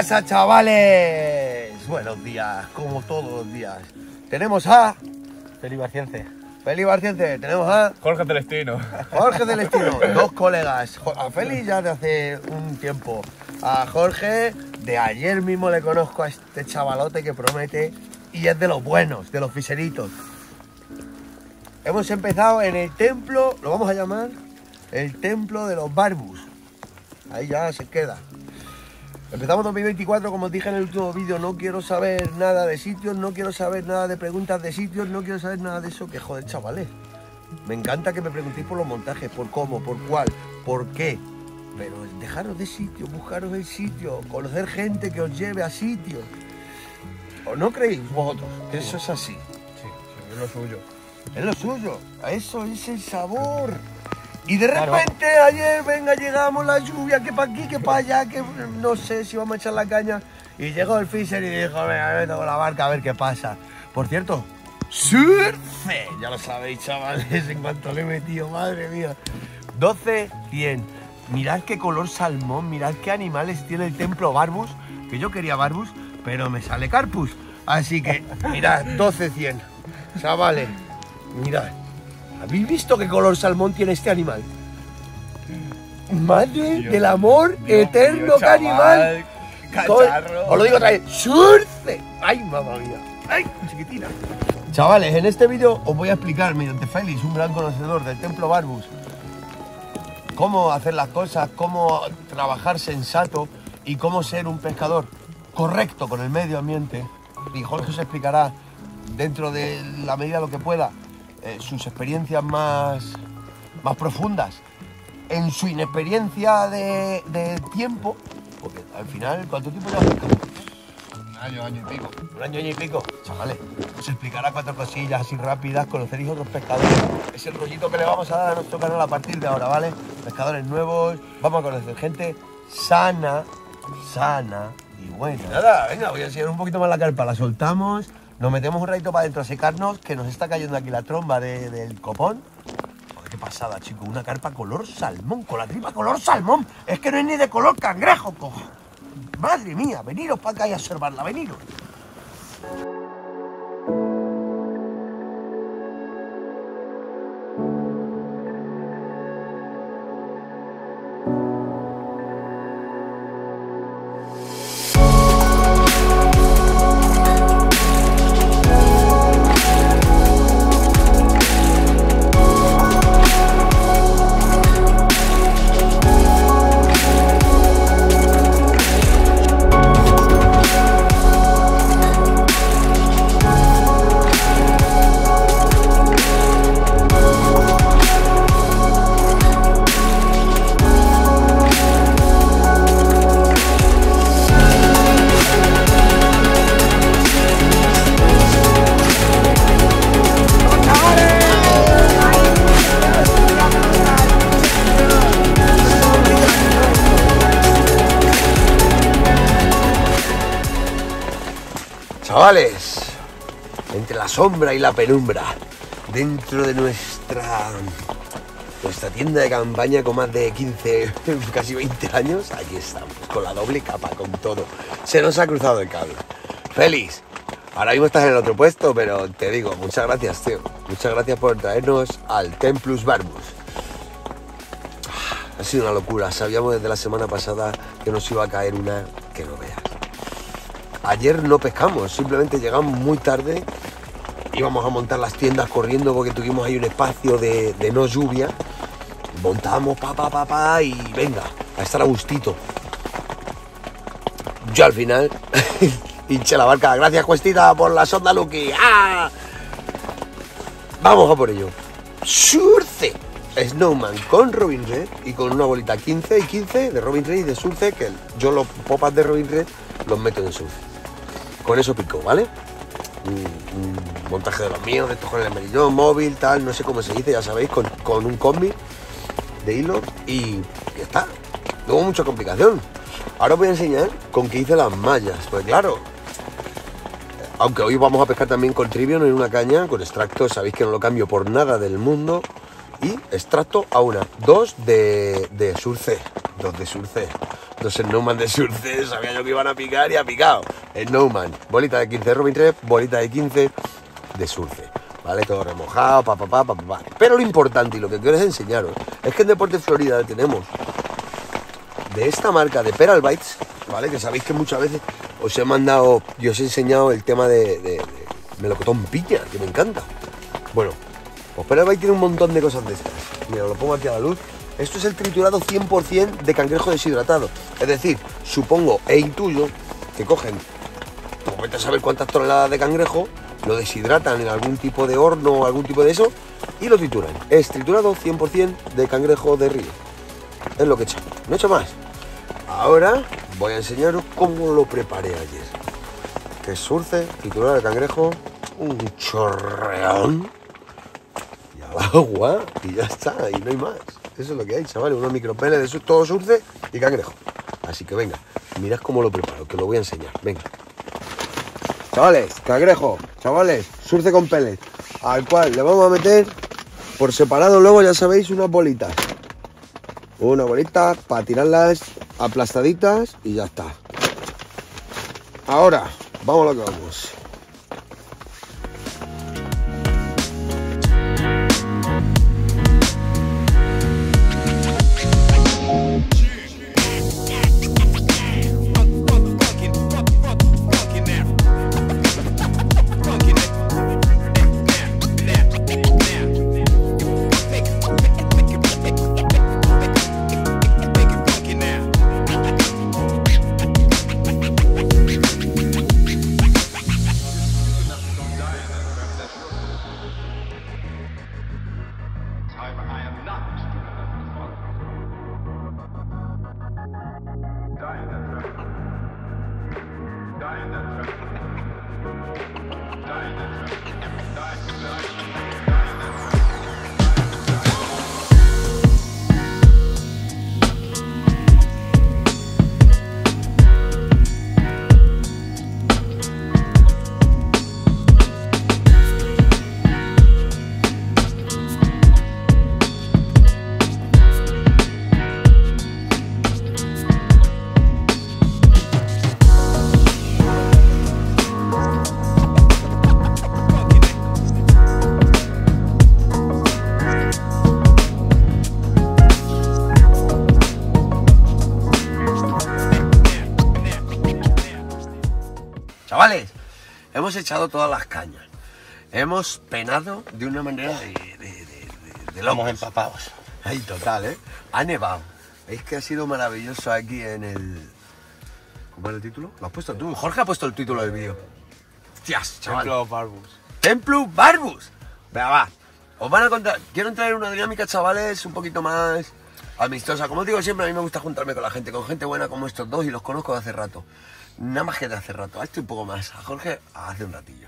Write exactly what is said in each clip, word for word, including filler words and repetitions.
casa, chavales. Buenos días, como todos los días. Tenemos a Feli Barciense. Feli Barciense, tenemos a Jorge Celestino. Jorge Celestino, dos colegas. A Feli ya de hace un tiempo. A Jorge, de ayer mismo le conozco a este chavalote que promete y es de los buenos, de los fiseritos. Hemos empezado en el templo, lo vamos a llamar el templo de los Barbus. Ahí ya se queda. Empezamos dos mil veinticuatro, como os dije en el último vídeo, no quiero saber nada de sitios, no quiero saber nada de preguntas de sitios, no quiero saber nada de eso, que joder, chavales. Me encanta que me preguntéis por los montajes, por cómo, por cuál, por qué. Pero dejaros de sitio, buscaros el sitio, conocer gente que os lleve a sitios. ¿O no creéis vosotros que eso es así? Sí, sí, es lo suyo. Es lo suyo, eso es el sabor. Y de repente claro, ayer, venga, llegamos, la lluvia, que para aquí, que para allá, que no sé si vamos a echar la caña. Y llegó el Fisher y dijo, venga, me meto con la barca a ver qué pasa. Por cierto, surfe, ya lo sabéis, chavales, en cuanto le he metido, madre mía. doce cien, mirad qué color salmón, mirad qué animales tiene el templo Barbus, que yo quería Barbus, pero me sale Carpus. Así que, mirad, doce cien, chavales, mirad. ¿Habéis visto qué color salmón tiene este animal? Madre Dios, del amor Dios, eterno, Dios, qué animal. Cacharro. Os lo digo otra vez, surce. Ay, mamá mía. Ay, chiquitina. Chavales, en este vídeo os voy a explicar mediante Félix, un gran conocedor del templo Barbus, cómo hacer las cosas, cómo trabajar sensato y cómo ser un pescador correcto con el medio ambiente. Y Jorge os explicará, dentro de la medida de lo que pueda, Eh, sus experiencias más, más profundas en su inexperiencia de, de tiempo, porque al final, ¿cuánto tiempo llevas pescando? Un año, año y pico. Un año, año y pico, chavales, os explicará cuatro cosillas así rápidas, conoceréis otros pescadores, es el rollito que le vamos a dar a nuestro canal a partir de ahora, ¿vale? Pescadores nuevos, vamos a conocer gente sana, sana y buena. Nada, venga, voy a enseñar un poquito más la carpa, la soltamos. Nos metemos un ratito para adentro a secarnos, que nos está cayendo aquí la tromba de, del copón. Joder, qué pasada, chico. Una carpa color salmón, con la tripa color salmón. Es que no es ni de color cangrejo, cojo. Madre mía, veniros para acá y a observarla, veniros. Chavales, entre la sombra y la penumbra, dentro de nuestra nuestra tienda de campaña con más de quince, casi veinte años, aquí estamos, con la doble capa, con todo. Se nos ha cruzado el cable. Félix, ahora mismo estás en el otro puesto, pero te digo, muchas gracias, tío. Muchas gracias por traernos al Templus Barbus. Ha sido una locura, sabíamos desde la semana pasada que nos iba a caer una que no veas. Ayer no pescamos, simplemente llegamos muy tarde, íbamos a montar las tiendas corriendo porque tuvimos ahí un espacio de, de no lluvia. Montamos pa, pa, pa, pa y venga, a estar a gustito. Yo al final hinché la barca. Gracias, Cuestita, por la sonda Lucky. ¡Ah! Vamos a por ello. Surce Snowman con Robin Red y con una bolita quince y quince de Robin Red y de Surce, que yo los popas de Robin Red los meto en Surce. Con eso pico, ¿vale? Un, un montaje de los míos, de estos con el merillón, móvil, tal, no sé cómo se dice, ya sabéis, con, con un combi de hilo y ya está. No hubo mucha complicación. Ahora os voy a enseñar con qué hice las mallas, pues claro, aunque hoy vamos a pescar también con Trivium en una caña, con extracto, sabéis que no lo cambio por nada del mundo, y extracto a una, dos de, de Surce, dos de Surce, Los Snowman de Surce, sabía yo que iban a picar y ha picado. Snowman, bolita de quince de Robin tres, bolita de quince de Surce. ¿Vale? Todo remojado, pa, pa, pa, pa, pa. Pero lo importante y lo que quiero es enseñaros es que en Deportes Florida tenemos de esta marca de Peral Bites, ¿vale? Que sabéis que muchas veces os he mandado y os he enseñado el tema de, de, de melocotón piña, que me encanta. Bueno, pues Peral Bites tiene un montón de cosas de estas. Mira, lo pongo aquí a la luz. Esto es el triturado cien por cien de cangrejo deshidratado. Es decir, supongo e intuyo que cogen, pues vete a saber cuántas toneladas de cangrejo, lo deshidratan en algún tipo de horno o algún tipo de eso y lo trituran. Es triturado cien por cien de cangrejo de río. Es lo que he hecho. No he hecho más. Ahora voy a enseñaros cómo lo preparé ayer. Que es Surce, triturado de cangrejo, un chorreón y al agua y ya está, y no hay más. Eso es lo que hay, chavales, unos micropeles de su, todo Surce y cangrejo. Así que venga, mirad cómo lo preparo, que lo voy a enseñar. Venga. Chavales, cangrejo, chavales, Surce con peles, al cual le vamos a meter por separado luego, ya sabéis, unas bolitas. Una bolita para tirarlas aplastaditas y ya está. Ahora, vamos a lo que vamos. Chavales, hemos echado todas las cañas. Hemos penado de una manera de, de, de, de, de Estamos empapados. Ay, total, ¿eh? Ha nevado. Es que ha sido maravilloso aquí en el... ¿Cómo es el título? ¿Lo has puesto tú? Jorge ha puesto el título del vídeo. Hostias, chaval. Templo Barbus. Templo Barbus. Venga, va. Os van a contar... Quiero entrar en una dinámica, chavales, un poquito más amistosa. Como os digo siempre, a mí me gusta juntarme con la gente, con gente buena como estos dos, y los conozco de hace rato. Nada más que de hace rato. A este un poco más. A Jorge hace un ratillo.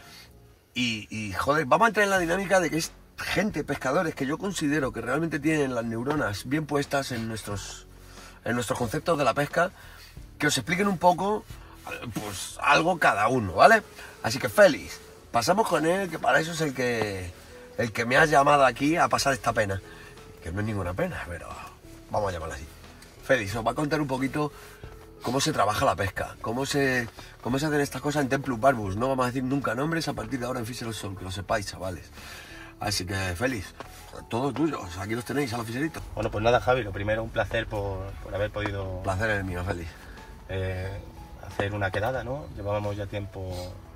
Y, y, joder, vamos a entrar en la dinámica de que es gente, pescadores, que yo considero que realmente tienen las neuronas bien puestas en nuestros, en nuestros conceptos de la pesca, que os expliquen un poco, pues, algo cada uno, ¿vale? Así que, Félix, pasamos con él, que para eso es el que, el que me ha llamado aquí a pasar esta pena. Que no es ninguna pena, pero vamos a llamarla así. Félix, os va a contar un poquito cómo se trabaja la pesca, cómo se, cómo se hacen estas cosas en Templum Barbus. No vamos a decir nunca nombres a partir de ahora en Fisher Soul, que lo sepáis, chavales. Así que, Félix, todo tuyo, o sea, aquí los tenéis a los fiseritos. Bueno, pues nada, Javi, lo primero, un placer por, por haber podido... Placer es mío, Félix. Eh, hacer una quedada, ¿no? Llevábamos ya tiempo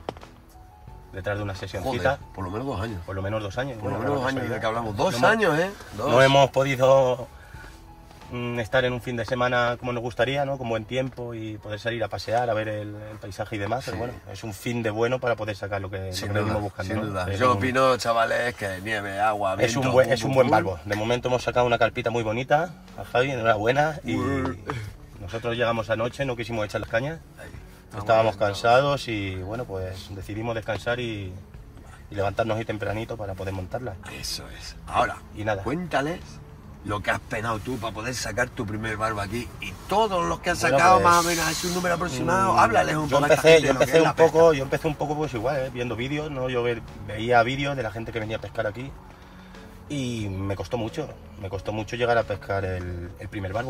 detrás de una sesioncita. Joder, por lo menos dos años. Por lo menos dos años. Por lo bueno, menos dos años de que hablamos. Dos no años, ¿eh? Dos. No hemos podido mm, estar en un fin de semana como nos gustaría, ¿no? Con buen tiempo y poder salir a pasear, a ver el, el paisaje y demás. Sí. Pero bueno, es un fin de bueno para poder sacar lo que, Sin lo que duda, venimos buscando. sin ¿no? duda. Es Yo un- opino, chavales, que nieve, agua, Es viento... un buen, pum, es un pum, buen pum. barbo. De momento hemos sacado una carpita muy bonita a Javi, enhorabuena. Y Uy. nosotros llegamos anoche, no quisimos echar las cañas. Ahí. Estábamos cansados y bueno, pues decidimos descansar y, y levantarnos ahí tempranito para poder montarla. Eso es. Ahora, Y nada. cuéntales lo que has penado tú para poder sacar tu primer barbo aquí. Y todos los que has Bueno, sacado pues, más o menos así un número aproximado, Mm, háblales un yo poco a esta empecé, gente yo de lo que empecé es un la pesca. poco, yo empecé un poco pues igual, ¿eh? Viendo vídeos, ¿no? Yo ve- veía vídeos de la gente que venía a pescar aquí y me costó mucho, me costó mucho llegar a pescar el, el primer barbo.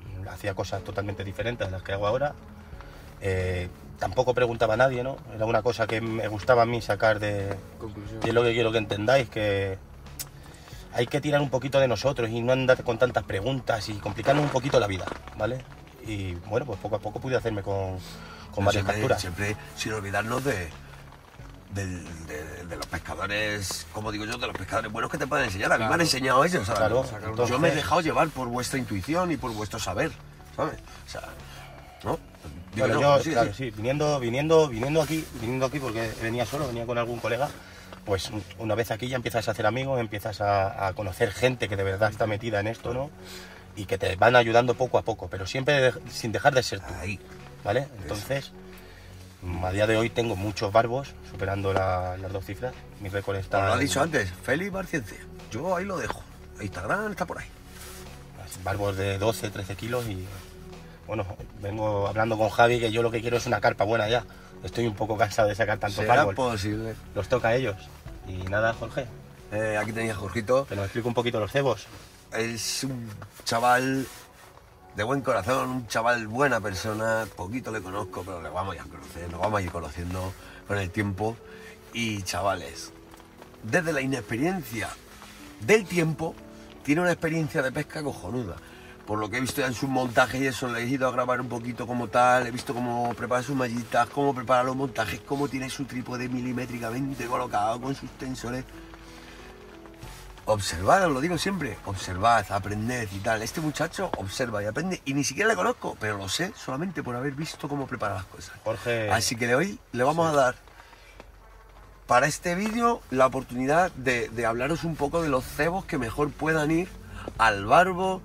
hacía cosas totalmente diferentes de las que hago ahora. Eh, tampoco preguntaba a nadie, ¿no? Era una cosa que me gustaba a mí sacar de... Conclusión. Y es lo que quiero que entendáis, que hay que tirar un poquito de nosotros y no andar con tantas preguntas y complicarnos un poquito la vida, ¿vale? Y bueno, pues poco a poco pude hacerme con, con varias siempre, capturas. Siempre sin olvidarnos de, de, de, de los pescadores, como digo yo, de los pescadores buenos que te pueden enseñar. A mí Claro. me han enseñado ellos, ¿sabes? Claro, Yo entonces- me he dejado llevar por vuestra intuición y por vuestro saber, ¿sabes? O sea, ¿no? Digo Bueno, yo, yo, sí, claro, sí. sí, viniendo, viniendo, viniendo aquí, viniendo aquí porque venía solo, venía con algún colega, pues una vez aquí ya empiezas a hacer amigos, empiezas a, a conocer gente que de verdad está metida en esto, ¿no? Y que te van ayudando poco a poco, pero siempre de- sin dejar de ser tú, Ahí. ¿vale? Entonces, a día de hoy tengo muchos barbos, superando la- las dos cifras. Mi récord está... Como lo ha en- dicho antes, Félix Barciencia. Yo ahí lo dejo. Instagram está por ahí. Barbos de doce, trece kilos y... Bueno, vengo hablando con Javi que yo lo que quiero es una carpa buena ya. Estoy un poco cansado de sacar tanto ¿Será árbol. posible? Los toca a ellos. Y nada, Jorge, Eh, aquí tenéis a Jorgito. que nos explique un poquito los cebos. Es un chaval de buen corazón, un chaval buena persona. Poquito le conozco, pero le vamos a ir a conocer, nos vamos a ir conociendo con el tiempo. Y chavales, desde la inexperiencia del tiempo, tiene una experiencia de pesca cojonuda. Por lo que he visto ya en sus montajes y eso, le he ido a grabar un poquito como tal, he visto cómo prepara sus mallitas, cómo prepara los montajes, cómo tiene su trípode milimétricamente colocado con sus tensores. Observad, os lo digo siempre, observad, aprended y tal. Este muchacho observa y aprende y ni siquiera le conozco, pero lo sé solamente por haber visto cómo prepara las cosas. Jorge, Así que de hoy le vamos a dar para este vídeo la oportunidad de, de hablaros un poco de los cebos que mejor puedan ir al barbo.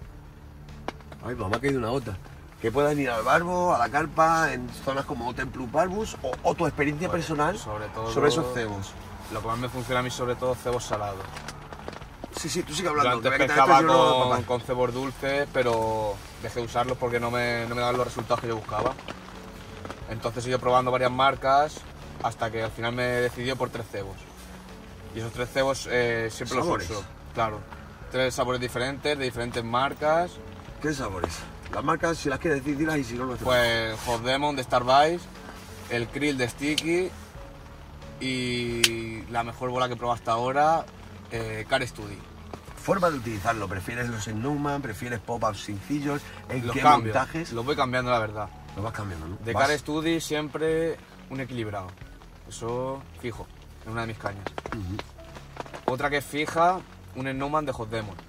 Ay, mamá, me ha caído una gota. Que puedan ir al barbo, a la carpa, en zonas como Templus Barbus o, o tu experiencia Pues, personal sobre todo- sobre esos cebos. Lo que más me funciona a mí sobre todo cebos salados. Sí, sí, tú sigue Yo hablando. antes que voy a quitar pescaba esto y luego, con, papá. con cebos dulces, pero dejé de usarlos porque no me, no me daban los resultados que yo buscaba. Entonces he ido probando varias marcas hasta que al final me decidió por tres cebos. Y esos tres cebos eh, siempre ¿Sabores? los uso. Claro. Tres sabores diferentes, de diferentes marcas. ¿Qué sabores? Las marcas, si las quieres decir, dilas y si no, no te Pues Hot Demon de Starbite, el Krill de Sticky y la mejor bola que he probado hasta ahora, eh, Car Study. Forma de utilizarlo, ¿prefieres los Snowman? ¿Prefieres pop-ups sencillos? ¿En Los qué cambio, montajes? los voy cambiando la verdad. Lo vas cambiando, ¿no? De Vas- Car Study siempre un equilibrado. Eso fijo, en una de mis cañas. Ujú. Otra que es fija, un Snowman de Hot Demon.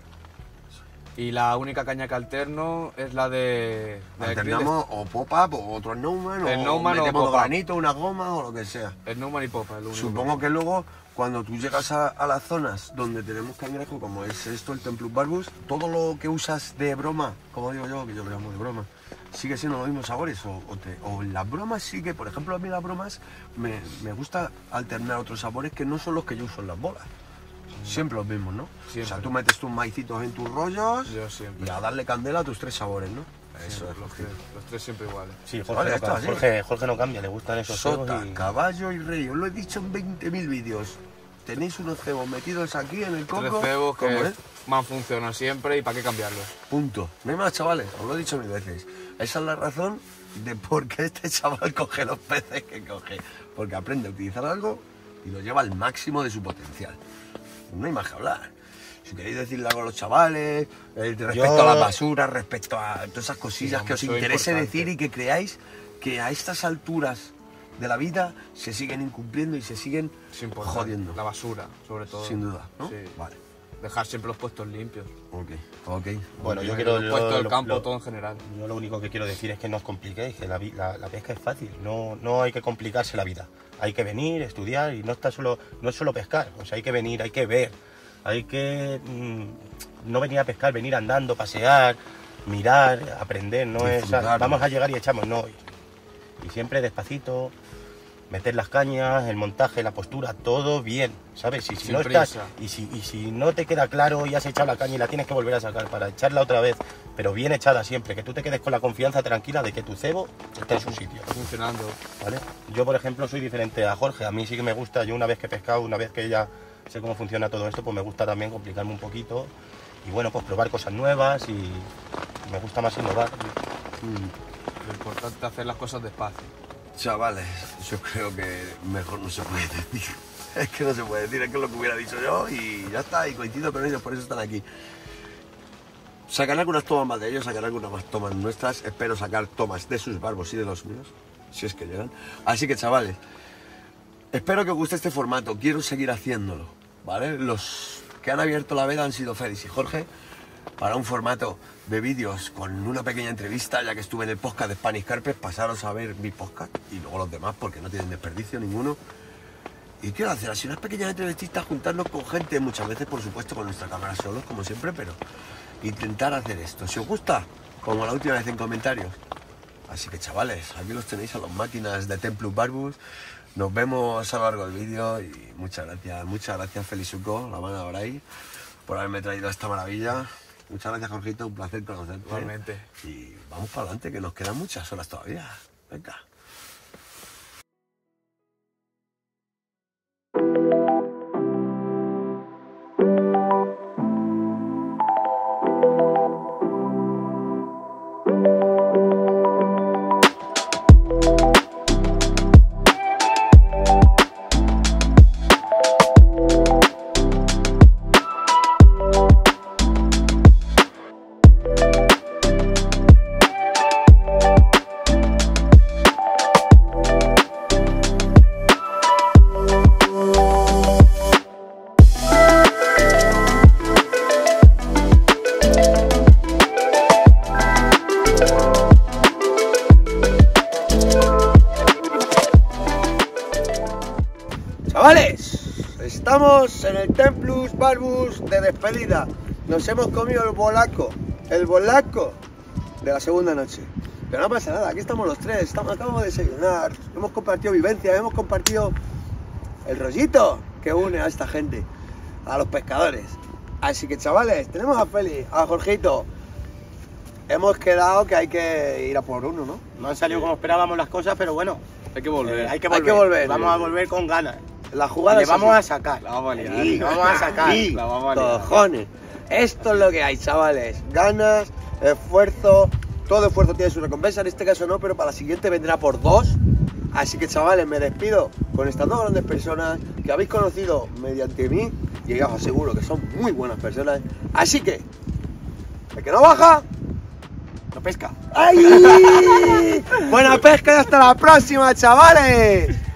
Y la única caña que alterno es la de... la de Krill de- Alternamos o pop-up o otro Snowman o Snowman o metemos pop-up. granito, una goma o lo que sea. Snowman y Popa, el único. Supongo que luego, cuando tú llegas a, a las zonas donde tenemos cangrejo, como es esto, el Templus Barbus, todo lo que usas de broma, como digo yo, que yo lo llamo de broma, sigue siendo los mismos sabores. O, o, te- o las bromas sí que, por ejemplo, a mí las bromas me, me gusta alternar otros sabores que no son los que yo uso en las bolas. Siempre los mismos, ¿no? O sea, Siempre. tú metes tus maicitos en tus rollos Yo siempre. y a darle candela a tus tres sabores, ¿no? Eso Siempre, es los, lo tres, los tres siempre iguales. sí, Jorge, Vale, no, esto cambia, así. Jorge, Jorge no cambia, le gustan esos cebos Sota, y... caballo y rey. Os lo he dicho en veinte mil vídeos. Tenéis unos cebos metidos aquí en el Tres coco. cebos ¿Cómo que es? más funcionan siempre y para qué cambiarlos. Punto. No hay más, chavales. Os lo he dicho mil veces. Esa es la razón de por qué este chaval coge los peces que coge. Porque aprende a utilizar algo y lo lleva al máximo de su potencial. No hay más que hablar. Si queréis decirle algo a los chavales, eh, respecto Yo- a la basura, respecto a todas esas cosillas Sí, que os hombre, eso es interese importante. decir y que creáis que a estas alturas de la vida se siguen incumpliendo y se siguen Es importante. jodiendo. La basura, sobre todo. Sin duda, ¿no? Sí. Vale. Dejar siempre los puestos limpios. Ok, ok. Bueno, yo El quiero... lo- puesto del lo- campo, lo- todo en general. Yo lo único que quiero decir es que no os compliquéis, que la, vi- la- la pesca es fácil, no, no hay que complicarse la vida. Hay que venir, estudiar y no, está solo, no es solo pescar, o sea, hay que venir, hay que ver, hay que mm, no venir a pescar, venir andando, pasear, mirar, aprender, no es Disfrutar, vamos ¿no? a llegar y echamos, no. Y, y siempre despacito, meter las cañas, el montaje, la postura, todo bien, ¿sabes? Y si Sin no estás, prisa. y si, y si no te queda claro y has echado la caña y la tienes que volver a sacar para echarla otra vez, pero bien echada siempre, que tú te quedes con la confianza tranquila de que tu cebo está en su sitio, Está funcionando. ¿vale? Yo, por ejemplo, soy diferente a Jorge, a mí sí que me gusta, yo una vez que he pescado, una vez que ya sé cómo funciona todo esto, pues me gusta también complicarme un poquito y bueno, pues probar cosas nuevas y, me gusta más innovar. Lo importante es hacer las cosas despacio. Chavales, yo creo que mejor no se puede decir. Es que no se puede decir, es que es lo que hubiera dicho yo y ya está, y coincido con ellos, por eso están aquí. Sacaré algunas tomas más de ellos, sacaré algunas más tomas nuestras, espero sacar tomas de sus barbos y de los míos, si es que llegan. Así que chavales, espero que os guste este formato, quiero seguir haciéndolo, ¿vale? Los que han abierto la veda han sido Félix y Jorge, para un formato de vídeos con una pequeña entrevista, ya que estuve en el podcast de Spanish Carpet, pasaros a ver mi podcast y luego los demás porque no tienen desperdicio ninguno. Y quiero hacer así unas pequeñas entrevistas, juntarnos con gente, muchas veces por supuesto con nuestra cámara solos, como siempre, pero intentar hacer esto. Si os gusta, como la última vez en comentarios. Así que chavales, aquí los tenéis a las máquinas de Templus Barbus. Nos vemos a lo largo del vídeo y muchas gracias, muchas gracias Felizuco, la mano ahora ahí, por haberme traído esta maravilla. Muchas gracias, Jorgito, un placer conocerte. Igualmente. Y vamos para adelante, que nos quedan muchas horas todavía. Venga. Chavales, estamos en el Templus Barbus de despedida. Nos hemos comido el bolaco, el bolaco de la segunda noche. Pero no pasa nada, aquí estamos los tres, estamos, acabamos de desayunar, hemos compartido vivencias, hemos compartido el rollito que une a esta gente, a los pescadores. Así que chavales, tenemos a Félix, a Jorgito. Hemos quedado que hay que ir a por uno, ¿no? No han salido como esperábamos las cosas, pero bueno, Hay que volver. eh, hay, que Hay volver. que volver. Vamos a volver con ganas. La jugada Le es vamos así. a sacar. La vamos a liar. Sí, vamos a sacar. Sí, La vamos a liar. cojones. Esto es lo que hay, chavales. Ganas, esfuerzo. Todo esfuerzo tiene su recompensa. En este caso no, pero para la siguiente vendrá por dos. Así que, chavales, me despido con estas dos grandes personas que habéis conocido mediante mí. Y ya os aseguro que son muy buenas personas. Así que, el que no baja, No pesca. ¡ay! Buena pesca y hasta la próxima, chavales.